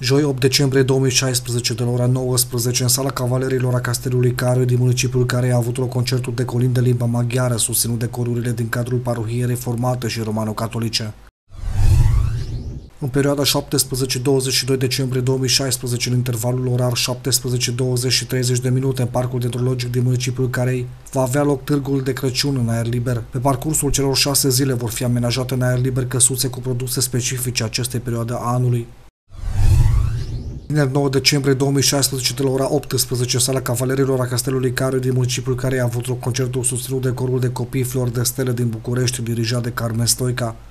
Joi 8 decembrie 2016, de la ora 19, în sala Cavalerilor a Castelului Cariu din municipiul Carei a avut loc concertul de colin de limba maghiară, susținut de corurile din cadrul parohiei reformate și romano-catolice. În perioada 17-22 decembrie 2016, în intervalul orar 17:20 și 30 de minute, în Parcul Dendrologic din municipiul Carei, va avea loc Târgul de Crăciun în aer liber. Pe parcursul celor 6 zile vor fi amenajate în aer liber căsuțe cu produse specifice acestei perioade a anului. Vineri 9 decembrie 2016, de la ora 18, în sala Cavalerilor a Castelului Cariu din municipiul Carei a avut loc concertul susținut de corul de copii Flori de Stele din București, dirijat de Carmen Stoica.